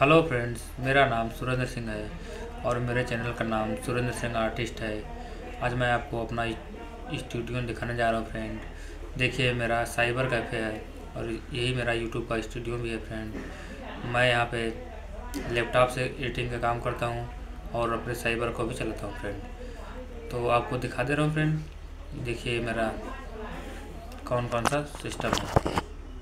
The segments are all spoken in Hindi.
हेलो फ्रेंड्स, मेरा नाम सुरेंद्र सिंह है और मेरे चैनल का नाम सुरेंद्र सिंह आर्टिस्ट है। आज मैं आपको अपना स्टूडियो दिखाने जा रहा हूँ फ्रेंड। देखिए, मेरा साइबर कैफ़े है और यही मेरा यूट्यूब का स्टूडियो भी है फ्रेंड। मैं यहाँ पे लैपटॉप से एडिटिंग का काम करता हूँ और अपने साइबर को भी चलाता हूँ फ्रेंड। तो आपको दिखा दे रहा हूँ फ्रेंड। देखिए मेरा कौन कौन सा सिस्टम है।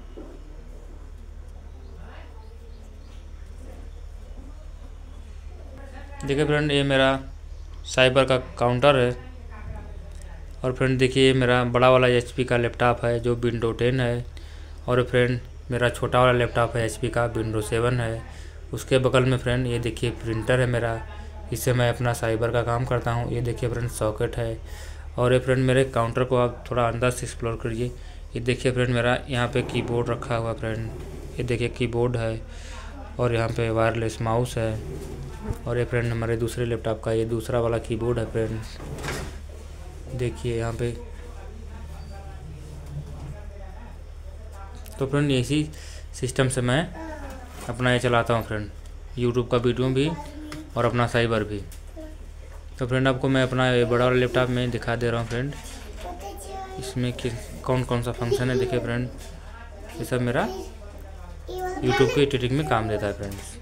देखिए फ्रेंड, ये मेरा साइबर का काउंटर है और फ्रेंड देखिए ये मेरा बड़ा वाला HP का लैपटॉप है जो विंडो 10 है। और फ्रेंड मेरा छोटा वाला लैपटॉप है HP का विंडो 7 है। उसके बगल में फ्रेंड ये देखिए प्रिंटर है मेरा, इससे मैं अपना साइबर का काम करता हूँ। ये देखिए फ्रेंड सॉकेट है। और ये फ्रेंड मेरे काउंटर को आप थोड़ा अंदर से एक्सप्लोर करिए। ये देखिए फ्रेंड मेरा यहाँ पे कीबोर्ड रखा हुआ फ्रेंड। ये देखिए कीबोर्ड है और यहाँ पे वायरलेस माउस है। और ये फ्रेंड हमारे दूसरे लैपटॉप का ये दूसरा वाला कीबोर्ड है फ्रेंड। देखिए यहाँ पे। तो फ्रेंड इसी सिस्टम से मैं अपना ये चलाता हूँ फ्रेंड, यूट्यूब का वीडियो भी और अपना साइबर भी। तो फ्रेंड आपको मैं अपना ये बड़ा वाला लैपटॉप में दिखा दे रहा हूँ फ्रेंड। इसमें कौन कौन सा फंक्शन है देखिए फ्रेंड। ये सब मेरा यूट्यूब की एडिटिंग में काम देता है फ्रेंड्स।